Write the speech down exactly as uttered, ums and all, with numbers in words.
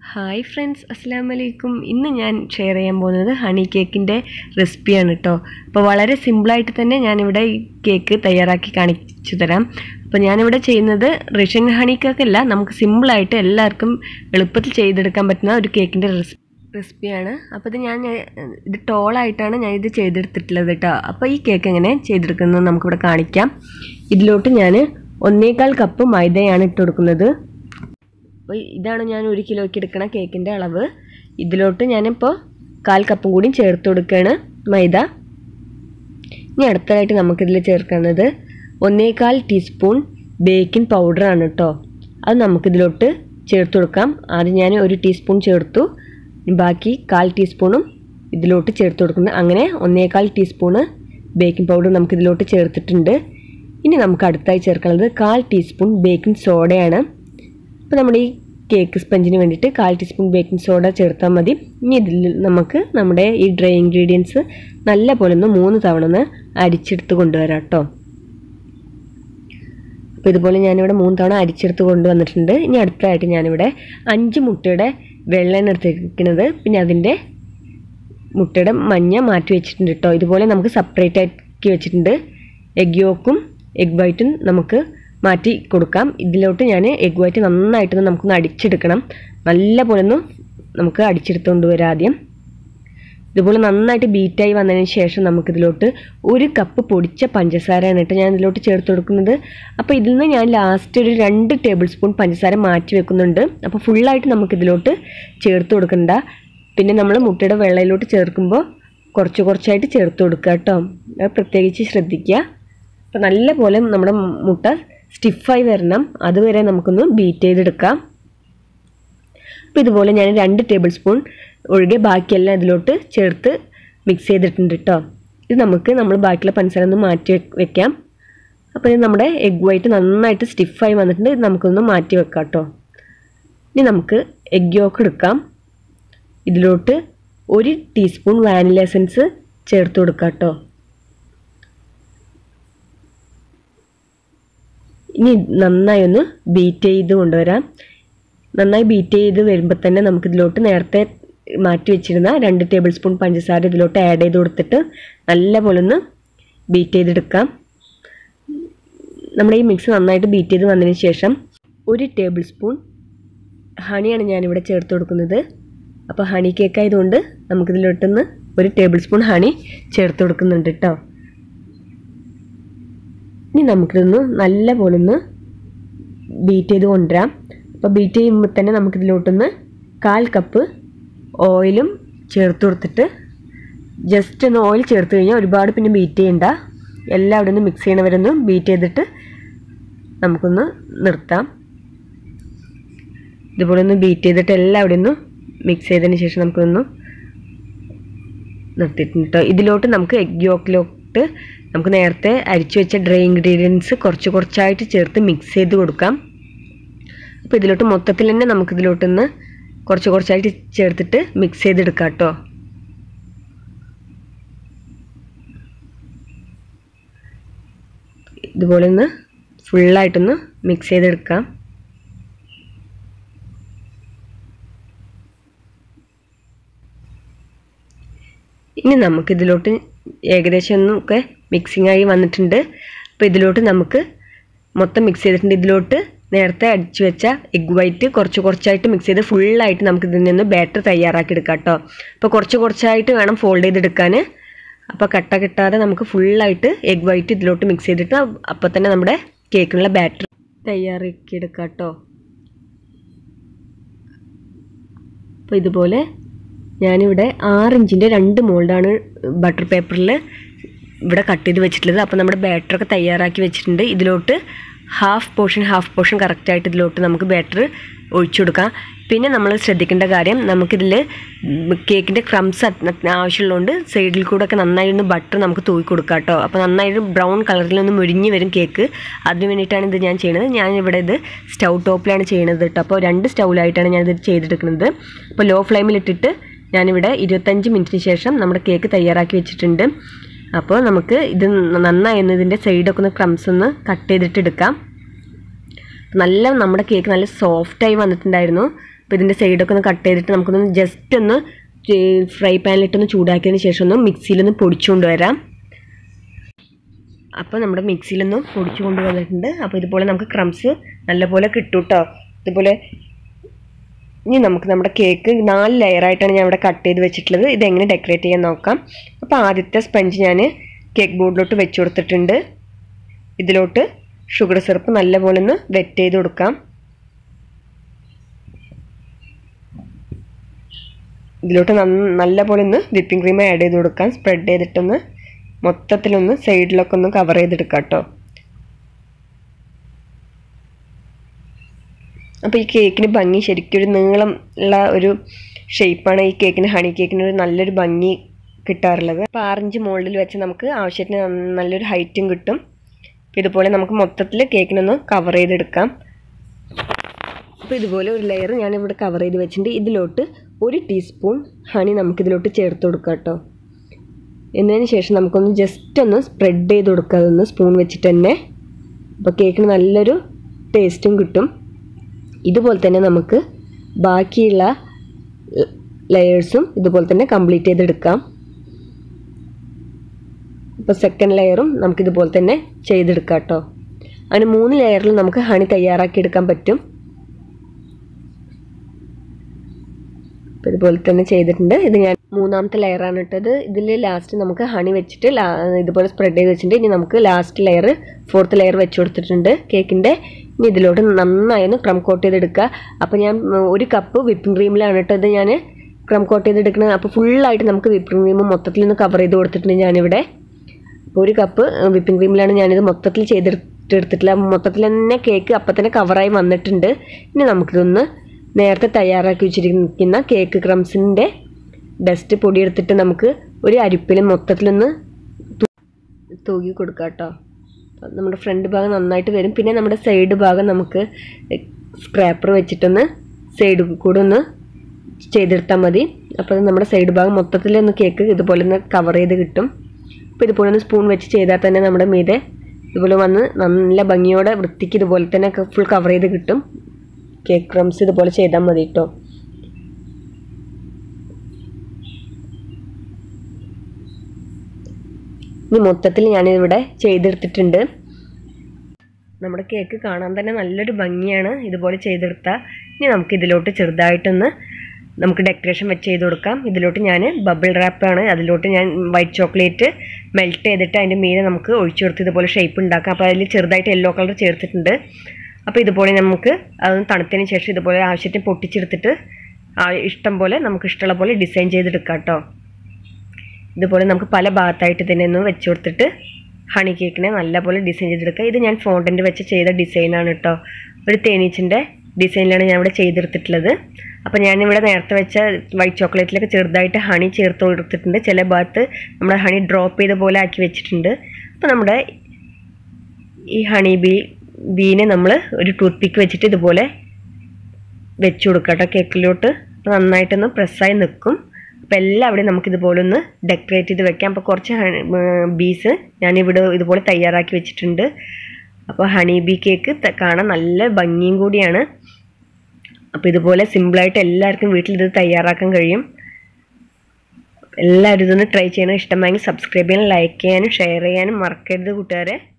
Hi friends, അസ്സലാമു അലൈക്കും. ഇന്ന് ഞാൻ ഷെയർ ചെയ്യാൻ പോകുന്നത് ഹണി കേക്കിൻ്റെ റെസിപ്പിയാണ് കേട്ടോ. അപ്പോൾ വളരെ സിമ്പിളായിട്ട് തന്നെ ഞാനിവിടെ ഈ കേക്ക് തയ്യാറാക്കി കാണിച്ചു തരാം. അപ്പോൾ ഞാനിവിടെ ചെയ്യുന്നത് റഷ്യൻ ഹണി കേക്കല്ല, നമുക്ക് സിമ്പിളായിട്ട് എല്ലാവർക്കും എളുപ്പത്തിൽ ചെയ്തെടുക്കാൻ പറ്റുന്ന ഒരു കേക്കിൻ്റെ റെസിപ്പി റെസിപ്പിയാണ്. അപ്പോൾ ഇത് ഞാൻ ഇത് ടോളായിട്ടാണ് ഞാനിത് ചെയ്തെടുത്തിട്ടുള്ളത് കേട്ടോ. അപ്പോൾ ഈ കേക്ക് എങ്ങനെ ചെയ്തെടുക്കുന്നത് നമുക്കിവിടെ കാണിക്കാം. ഇതിലോട്ട് ഞാൻ ഒന്നേകാൽ കപ്പ് മൈദയാണ് ഇട്ട് കൊടുക്കുന്നത്. അപ്പോൾ ഇതാണ് ഞാൻ ഒരു കിലോയ്ക്ക് എടുക്കണ കേക്കിൻ്റെ അളവ്. ഇതിലോട്ട് ഞാനിപ്പോൾ കാൽ കപ്പും കൂടി ചേർത്ത് കൊടുക്കുകയാണ് മൈദ. ഇനി അടുത്തതായിട്ട് നമുക്കിതിൽ ചേർക്കുന്നത് ഒന്നേകാൽ ടീസ്പൂൺ ബേക്കിംഗ് പൗഡറാണ് കേട്ടോ. അത് നമുക്കിതിലോട്ട് ചേർത്ത് കൊടുക്കാം. ആദ്യം ഞാൻ ഒരു ടീസ്പൂൺ ചേർത്തു, ബാക്കി കാൽ ടീസ്പൂണും ഇതിലോട്ട് ചേർത്ത് കൊടുക്കുന്നത്. അങ്ങനെ ഒന്നേകാൽ ടീസ്പൂണ് ബേക്കിംഗ് പൗഡർ നമുക്കിതിലോട്ട് ചേർത്തിട്ടുണ്ട്. ഇനി നമുക്ക് അടുത്തായി ചേർക്കുന്നത് കാൽ ടീസ്പൂൺ ബേക്കിംഗ് സോഡയാണ്. അപ്പോൾ നമ്മുടെ ഈ കേക്ക് സ്പഞ്ചിന് വേണ്ടിയിട്ട് കാൽ ടീസ്പൂൺ ബേക്കിംഗ് സോഡ ചേർത്താൽ മതി. ഇനി ഇതിൽ നമുക്ക് നമ്മുടെ ഈ ഡ്രൈ ഇൻഗ്രീഡിയൻസ് നല്ല പോലെ ഒന്ന് മൂന്ന് തവണ ഒന്ന് അരിച്ചെടുത്ത് കൊണ്ടുവരാം കേട്ടോ. അപ്പോൾ ഇതുപോലെ ഞാനിവിടെ മൂന്ന് തവണ അരിച്ചെടുത്ത് കൊണ്ടുവന്നിട്ടുണ്ട്. ഇനി അടുത്തതായിട്ട് ഞാനിവിടെ അഞ്ച് മുട്ടയുടെ വെള്ളയാണ് എടുത്തിരിക്കുന്നത്. പിന്നെ അതിൻ്റെ മുട്ടയുടെ മഞ്ഞ മാറ്റി വെച്ചിട്ടുണ്ട് കേട്ടോ. ഇതുപോലെ നമുക്ക് സെപ്പറേറ്റ് ആക്കി വെച്ചിട്ടുണ്ട്. എഗ് യോക്കും എഗ് വൈറ്റും നമുക്ക് മാറ്റി കൊടുക്കാം. ഇതിലോട്ട് ഞാൻ എഗ് വൈറ്റ് നന്നായിട്ടൊന്ന് നമുക്കൊന്ന് അടിച്ചെടുക്കണം. നല്ല പോലെ ഒന്ന് നമുക്ക് അടിച്ചെടുത്തുകൊണ്ട് വരാം. ആദ്യം ഇതുപോലെ നന്നായിട്ട് ബീറ്റായി വന്നതിന് ശേഷം നമുക്കിതിലോട്ട് ഒരു കപ്പ് പൊടിച്ച പഞ്ചസാരയാണ് കേട്ടോ ഞാൻ ഇതിലോട്ട് ചേർത്ത് കൊടുക്കുന്നത്. അപ്പോൾ ഇതിൽ നിന്ന് ഞാൻ ലാസ്റ്റ് ഒരു രണ്ട് ടേബിൾ സ്പൂൺ പഞ്ചസാര മാറ്റി വെക്കുന്നുണ്ട്. അപ്പോൾ ഫുള്ളായിട്ട് നമുക്കിതിലോട്ട് ചേർത്ത് കൊടുക്കണ്ട. പിന്നെ നമ്മൾ മുട്ടയുടെ വെള്ളയിലോട്ട് ചേർക്കുമ്പോൾ കുറച്ച് കുറച്ചായിട്ട് ചേർത്ത് കൊടുക്കുക കേട്ടോ. അത് പ്രത്യേകിച്ച് ശ്രദ്ധിക്കുക. അപ്പോൾ നല്ല പോലെ നമ്മുടെ മുട്ട സ്റ്റിഫായി വരണം, അതുവരെ നമുക്കൊന്ന് ബീറ്റ് ചെയ്തെടുക്കാം. അപ്പോൾ ഇതുപോലെ ഞാൻ രണ്ട് ടേബിൾ സ്പൂൺ ഒഴികെ ബാക്കിയെല്ലാം ഇതിലോട്ട് ചേർത്ത് മിക്സ് ചെയ്തിട്ടുണ്ട് കേട്ടോ. ഇത് നമുക്ക് നമ്മൾ ബാക്കിയുള്ള പഞ്ചസാര ഒന്ന് മാറ്റി വെക്കാം. അപ്പോൾ ഇത് നമ്മുടെ എഗ് വൈറ്റ് നന്നായിട്ട് സ്റ്റിഫായി വന്നിട്ടുണ്ട്. ഇത് നമുക്കൊന്ന് മാറ്റി വെക്കാം കേട്ടോ. ഇനി നമുക്ക് എഗ് യോക്ക് എടുക്കാം. ഇതിലോട്ട് ഒരു ടീസ്പൂൺ വാനില എസൻസ് ചേർത്ത് കൊടുക്കാം കേട്ടോ. ഇനി നന്നായി ഒന്ന് ബീറ്റ് ചെയ്ത് കൊണ്ടുവരാം. നന്നായി ബീറ്റ് ചെയ്ത് വരുമ്പോൾ തന്നെ നമുക്കിതിലോട്ട് നേരത്തെ മാറ്റി വെച്ചിരുന്ന രണ്ട് ടേബിൾ സ്പൂൺ പഞ്ചസാര ഇതിലോട്ട് ആഡ് ചെയ്ത് കൊടുത്തിട്ട് നല്ല പോലെ ഒന്ന് ബീറ്റ് ചെയ്തെടുക്കാം. നമ്മുടെ ഈ മിക്സ് നന്നായിട്ട് ബീറ്റ് ചെയ്ത് വന്നതിന് ശേഷം ഒരു ടേബിൾ സ്പൂൺ ഹണിയാണ് ഞാനിവിടെ ചേർത്ത് കൊടുക്കുന്നത്. അപ്പോൾ ഹണി കേക്ക് ആയതുകൊണ്ട് നമുക്കിതിലോട്ടൊന്ന് ഒരു ടേബിൾ സ്പൂൺ ഹണി ചേർത്ത് കൊടുക്കുന്നുണ്ട് കേട്ടോ. ഇനി നമുക്കിതൊന്ന് നല്ല പോലെ ഒന്ന് ബീറ്റ് ചെയ്ത് കൊണ്ടുവരാം. അപ്പോൾ ബീറ്റ് ചെയ്യുമ്പോൾ തന്നെ നമുക്കിതിലോട്ടൊന്ന് കാൽ കപ്പ് ഓയിലും ചേർത്ത് കൊടുത്തിട്ട് ജസ്റ്റ് ഒന്ന് ഓയിൽ ചേർത്ത് കഴിഞ്ഞാൽ ഒരുപാട് പിന്നെ ബീറ്റ് ചെയ്യണ്ട. എല്ലാം അവിടെ ഒന്ന് മിക്സ് ചെയ്യണവരൊന്ന് ബീറ്റ് ചെയ്തിട്ട് നമുക്കൊന്ന് നിർത്താം. ഇതുപോലെ ഒന്ന് ബീറ്റ് ചെയ്തിട്ട് എല്ലാം അവിടെ ഒന്ന് മിക്സ് ചെയ്തതിന് ശേഷം നമുക്കൊന്ന് നിർത്തിയിട്ടുണ്ട് കേട്ടോ. ഇതിലോട്ട് നമുക്ക് എഗ് യോക്കിലോട്ട് നമുക്ക് നേരത്തെ അരിച്ചു വെച്ച ഡ്രൈ ഇൻഗ്രീഡിയൻസ് കുറച്ച് കുറച്ചായിട്ട് ചേർത്ത് മിക്സ് ചെയ്ത് കൊടുക്കാം. അപ്പോൾ ഇതിലോട്ട് മൊത്തത്തിൽ തന്നെ നമുക്കിതിലോട്ടൊന്ന് കുറച്ച് കുറച്ചായിട്ട് ചേർത്തിട്ട് മിക്സ് ചെയ്തെടുക്കാം കേട്ടോ. ഇതുപോലെ ഒന്ന് ഫുള്ളായിട്ടൊന്ന് മിക്സ് ചെയ്തെടുക്കാം. ഇനി നമുക്കിതിലോട്ട് ഏകദേശം ഒന്നൊക്കെ മിക്സിംഗ് ആയി വന്നിട്ടുണ്ട്. അപ്പോൾ ഇതിലോട്ട് നമുക്ക് മൊത്തം മിക്സ് ചെയ്തിട്ടുണ്ട്. ഇതിലോട്ട് നേരത്തെ അടിച്ചു വെച്ച എഗ് വൈറ്റ് കുറച്ച് കുറച്ചായിട്ട് മിക്സ് ചെയ്ത് ഫുള്ളായിട്ട് നമുക്ക് ഇതിൽ നിന്ന് ബാറ്റർ തയ്യാറാക്കി എടുക്കാം കേട്ടോ. അപ്പോൾ കുറച്ച് കുറച്ചായിട്ട് വേണം ഫോൾഡ് ചെയ്തെടുക്കാൻ. അപ്പോൾ കട്ട കിട്ടാതെ നമുക്ക് ഫുള്ളായിട്ട് എഗ് വൈറ്റ് ഇതിലോട്ട് മിക്സ് ചെയ്തിട്ട് അപ്പോൾ തന്നെ നമ്മുടെ കേക്കിനുള്ള ബാറ്റർ തയ്യാറാക്കി എടുക്കാം കേട്ടോ. അപ്പോൾ ഇതുപോലെ ഞാനിവിടെ ആറ് ഇഞ്ചിൻ്റെ രണ്ട് മോൾഡാണ് ബട്ടർ പേപ്പറിൽ ഇവിടെ കട്ട് ചെയ്ത് വെച്ചിട്ടുള്ളത്. അപ്പോൾ നമ്മുടെ ബാറ്ററൊക്കെ തയ്യാറാക്കി വെച്ചിട്ടുണ്ട്. ഇതിലോട്ട് ഹാഫ് പോർഷൻ ഹാഫ് പോർഷൻ കറക്റ്റായിട്ട് ഇതിലോട്ട് നമുക്ക് ബാറ്റർ ഒഴിച്ചു കൊടുക്കാം. പിന്നെ നമ്മൾ ശ്രദ്ധിക്കേണ്ട കാര്യം, നമുക്കിതിൽ കേക്കിൻ്റെ ക്രംസ് ആവശ്യമുള്ളതുകൊണ്ട് സൈഡിൽ കൂടെ ഒക്കെ നന്നായി ഒന്ന് ബട്ടർ നമുക്ക് തൂക്കി കൊടുക്കാം കേട്ടോ. അപ്പോൾ നന്നായിട്ട് ബ്രൗൺ കളറിലൊന്ന് മുരിഞ്ഞ് വരും കേക്ക്. അതിന് വേണ്ടിയിട്ടാണ് ഇത് ഞാൻ ചെയ്യുന്നത്. ഞാൻ ഇവിടെ ഇത് സ്റ്റൗ ടോപ്പിലാണ് ചെയ്യുന്നത് കേട്ടോ. അപ്പോൾ രണ്ട് സ്റ്റൗവിലായിട്ടാണ് ഞാനിത് ചെയ്തെടുക്കുന്നത്. അപ്പോൾ ലോ ഫ്ലെയിമിലിട്ടിട്ട് ഞാനിവിടെ ഇരുപത്തഞ്ച് മിനിറ്റിന് ശേഷം നമ്മുടെ കേക്ക് തയ്യാറാക്കി വെച്ചിട്ടുണ്ട്. അപ്പോൾ നമുക്ക് ഇത് നന്നായി ഒന്ന് ഇതിൻ്റെ സൈഡൊക്കെ ഒന്ന് ക്രംസ് ഒന്ന് കട്ട് ചെയ്തിട്ട് എടുക്കാം. നല്ല നമ്മുടെ കേക്ക് നല്ല സോഫ്റ്റായി വന്നിട്ടുണ്ടായിരുന്നു. അപ്പോൾ ഇതിൻ്റെ സൈഡൊക്കെ ഒന്ന് കട്ട് ചെയ്തിട്ട് നമുക്കൊന്ന് ജസ്റ്റ് ഒന്ന് ഫ്രൈ പാനിലിട്ടൊന്ന് ചൂടാക്കിയതിന് ശേഷം ഒന്ന് മിക്സിയിലൊന്ന് പൊടിച്ചുകൊണ്ട് വരാം. അപ്പോൾ നമ്മുടെ മിക്സിയിലൊന്ന് പൊടിച്ചു കൊണ്ടുവന്നിട്ടുണ്ട്. അപ്പോൾ ഇതുപോലെ നമുക്ക് ക്രംസ് നല്ലപോലെ കിട്ടും കേട്ടോ. ഇതുപോലെ ഇനി നമുക്ക് നമ്മുടെ കേക്ക് നാല് ലെയറായിട്ടാണ് ഞാൻ ഇവിടെ കട്ട് ചെയ്ത് വെച്ചിട്ടുള്ളത്. ഇതെങ്ങനെ ഡെക്കറേറ്റ് ചെയ്യാൻ നോക്കാം. അപ്പോൾ ആദ്യത്തെ സ്പഞ്ച് ഞാൻ കേക്ക് ബോർഡിലോട്ട് വെച്ച് കൊടുത്തിട്ടുണ്ട്. ഇതിലോട്ട് ഷുഗർ സിറപ്പ് നല്ലപോലെ ഒന്ന് വെറ്റ് ചെയ്ത് കൊടുക്കാം. ഇതിലോട്ട് നല്ലപോലെ ഒന്ന് വിപ്പിംഗ് ക്രീം ആഡ് ചെയ്ത് കൊടുക്കാം. സ്പ്രെഡ് ചെയ്തിട്ടൊന്ന് മൊത്തത്തിലൊന്ന് സൈഡിലൊക്കെ ഒന്ന് കവർ ചെയ്തെടുക്കാം കേട്ടോ. അപ്പോൾ ഈ കേക്കിന് ഭംഗി ശരിക്കും ഒരു നീളം ഉള്ള ഒരു ഷേപ്പാണ് ഈ കേക്കിന്, ഹണി കേക്കിന് ഒരു നല്ലൊരു ഭംഗി കിട്ടാറുള്ളത്. അപ്പോൾ ആറഞ്ച് മോൾഡിൽ വെച്ച് നമുക്ക് ആവശ്യത്തിന് നല്ലൊരു ഹൈറ്റും കിട്ടും. ഇതുപോലെ നമുക്ക് മൊത്തത്തിൽ കേക്കിനൊന്ന് കവർ ചെയ്തെടുക്കാം. അപ്പോൾ ഇതുപോലെ ഒരു ലെയർ ഞാനിവിടെ കവർ ചെയ്ത് വെച്ചിട്ടുണ്ട്. ഇതിലോട്ട് ഒരു ടീസ്പൂൺ ഹണി നമുക്കിതിലോട്ട് ചേർത്ത് കൊടുക്കാം കേട്ടോ. എന്നതിന് ശേഷം നമുക്കൊന്ന് ജസ്റ്റ് ഒന്ന് സ്പ്രെഡ് ചെയ്ത് കൊടുക്കുക, അതൊന്ന് സ്പൂൺ വെച്ചിട്ട് തന്നെ. അപ്പോൾ കേക്കിന് നല്ലൊരു ടേസ്റ്റും കിട്ടും. ഇതുപോലെ തന്നെ നമുക്ക് ബാക്കിയുള്ള ലെയേഴ്സും ഇതുപോലെ തന്നെ കംപ്ലീറ്റ് ചെയ്തെടുക്കാം. ഇപ്പോൾ സെക്കൻഡ് ലെയറും നമുക്കിതുപോലെ തന്നെ ചെയ്തെടുക്കാം കേട്ടോ. അങ്ങനെ മൂന്ന് ലെയറിൽ നമുക്ക് ഹണി തയ്യാറാക്കി എടുക്കാൻ പറ്റും. അപ്പോൾ ഇതുപോലെ തന്നെ ചെയ്തിട്ടുണ്ട്. ഇത് ഞാൻ മൂന്നാമത്തെ ലെയറാണ് ഇട്ടത്. ഇതിൽ ലാസ്റ്റ് നമുക്ക് ഹണി വെച്ചിട്ട് ഇതുപോലെ സ്പ്രെഡ് ചെയ്ത് വെച്ചിട്ടുണ്ട്. ഇനി നമുക്ക് ലാസ്റ്റ് ലെയർ ഫോർത്ത് ലെയർ വെച്ച് കൊടുത്തിട്ടുണ്ട് കേക്കിൻ്റെ. ഇനി ഇതിലോട്ട് നന്നായി ഒന്ന് ക്രം കോട്ട് ചെയ്തെടുക്കുക. അപ്പോൾ ഞാൻ ഒരു കപ്പ് വിപ്പിംഗ് ക്രീമിലാണ് ഇട്ടത് ഞാൻ ക്രം കോട്ട് ചെയ്തെടുക്കുന്നത്. അപ്പോൾ ഫുള്ളായിട്ട് നമുക്ക് വിപ്പിംഗ് ക്രീം മൊത്തത്തിൽ ഒന്ന് കവർ ചെയ്ത് കൊടുത്തിട്ടുണ്ട് ഞാനിവിടെ. അപ്പോൾ ഒരു കപ്പ് വിപ്പിംഗ് ക്രീമിലാണ് ഞാനിത് മൊത്തത്തിൽ ചെയ്തെടുത്തിട്ടില്ല. മൊത്തത്തിൽ തന്നെ കേക്ക് അപ്പം തന്നെ കവറായി വന്നിട്ടുണ്ട്. ഇനി നമുക്കിതൊന്ന് നേരത്തെ തയ്യാറാക്കി വെച്ചിരിക്കുന്ന കേക്ക് ക്രംസിൻ്റെ ഡസ്റ്റ് പൊടിയെടുത്തിട്ട് നമുക്ക് ഒരു അരിപ്പിൽ മൊത്തത്തിലൊന്ന് തൂക്കി കൊടുക്കാം കേട്ടോ. നമ്മുടെ ഫ്രണ്ട് ഭാഗം നന്നായിട്ട് വരും. പിന്നെ നമ്മുടെ സൈഡ് ഭാഗം നമുക്ക് സ്ക്രാപ്പർ വെച്ചിട്ടൊന്ന് സൈഡ് കൂടെ ഒന്ന് ചെയ്തെടുത്താൽ മതി. അപ്പോൾ നമ്മുടെ സൈഡ് ഭാഗം മൊത്തത്തിലൊന്ന് കേക്ക് ഇതുപോലെ ഒന്ന് കവർ ചെയ്ത് കിട്ടും. അപ്പോൾ ഇതുപോലെ ഒന്ന് സ്പൂൺ വെച്ച് ചെയ്താൽ തന്നെ നമ്മുടെ മീതെ ഇതുപോലെ വന്ന് നല്ല ഭംഗിയോടെ വൃത്തിക്ക് ഇതുപോലെ തന്നെ ഫുൾ കവർ ചെയ്ത് കിട്ടും. കേക്ക് ക്രംസ് ഇതുപോലെ ചെയ്താൽ മതി കേട്ടോ. ഇനി മൊത്തത്തിൽ ഞാനിവിടെ ചെയ്തെടുത്തിട്ടുണ്ട്. നമ്മുടെ കേക്ക് കാണാൻ തന്നെ നല്ലൊരു ഭംഗിയാണ് ഇതുപോലെ ചെയ്തെടുത്താൽ. ഇനി നമുക്ക് ഇതിലോട്ട് ചെറുതായിട്ടൊന്ന് നമുക്ക് ഡെക്കറേഷൻ വെച്ച് ചെയ്ത് കൊടുക്കാം. ഇതിലോട്ട് ഞാൻ ബബിൾ റാപ്പാണ്, അതിലോട്ട് ഞാൻ വൈറ്റ് ചോക്ലേറ്റ് മെൽറ്റ് ചെയ്തിട്ട് അതിൻ്റെ മീതെ നമുക്ക് ഒഴിച്ചു കൊടുത്ത് ഇതുപോലെ ഷേപ്പ് ഉണ്ടാക്കാം. അപ്പോൾ അതിൽ ചെറുതായിട്ട് യെല്ലോ കളർ ചേർത്തിട്ടുണ്ട്. അപ്പോൾ ഇതുപോലെ നമുക്ക് അതൊന്ന് തണുത്തതിന് ശേഷം ഇതുപോലെ ആവശ്യത്തിന് പൊട്ടിച്ചെടുത്തിട്ട് ഇഷ്ടം പോലെ നമുക്ക് ഇഷ്ടമുള്ള പോലെ ഡിസൈൻ ചെയ്തെടുക്കാം കേട്ടോ. ഇതുപോലെ നമുക്ക് പല ഭാഗത്തായിട്ട് തന്നെ ഒന്ന് വെച്ച് കൊടുത്തിട്ട് ഹണി കേക്കിനെ നല്ലപോലെ ഡിസൈൻ ചെയ്തെടുക്കുക. ഇത് ഞാൻ ഫോണ്ടൻ്റ് വെച്ച് ചെയ്ത ഡിസൈനാണ് കേട്ടോ. ഒരു തേനീച്ചിൻ്റെ ഡിസൈനിലാണ് ഞാൻ ഇവിടെ ചെയ്തെടുത്തിട്ടുള്ളത്. അപ്പോൾ ഞാനിവിടെ നേരത്തെ വെച്ച വൈറ്റ് ചോക്ലേറ്റിലൊക്കെ ചെറുതായിട്ട് ഹണി ചേർത്ത് കൊടുത്തിട്ടുണ്ട്. ചില ഭാഗത്ത് നമ്മുടെ ഹണി ഡ്രോപ്പ് ചെയ്ത പോലെ ആക്കി വെച്ചിട്ടുണ്ട്. അപ്പോൾ നമ്മുടെ ഈ ഹണി ബീ ബീനെ നമ്മൾ ഒരു ടൂത്ത് പിക്ക് വെച്ചിട്ട് ഇതുപോലെ വെച്ച് കൊടുക്കാം കേട്ടോ കേക്കിലോട്ട്. നന്നായിട്ടൊന്ന് പ്രസ്സായി നിൽക്കും. അപ്പോൾ എല്ലാവിടെയും നമുക്കിതുപോലെ ഒന്ന് ഡെക്കറേറ്റ് ചെയ്ത് വെക്കാം. അപ്പോൾ കുറച്ച് ബീസ് ഞാനിവിടെ ഇതുപോലെ തയ്യാറാക്കി വെച്ചിട്ടുണ്ട്. അപ്പോൾ ഹണി ബീ കേക്ക് കാണാൻ നല്ല ഭംഗിയും കൂടിയാണ്. അപ്പോൾ ഇതുപോലെ സിമ്പിളായിട്ട് എല്ലാവർക്കും വീട്ടിൽ ഇത് തയ്യാറാക്കാൻ കഴിയും. എല്ലാവരും ഇതൊന്ന് ട്രൈ ചെയ്യണം. ഇഷ്ടമായെങ്കിൽ സബ്സ്ക്രൈബ് ചെയ്യാനും ലൈക്ക് ചെയ്യാനും ഷെയർ ചെയ്യാനും മറക്കരുത് കൂട്ടുകാരെ.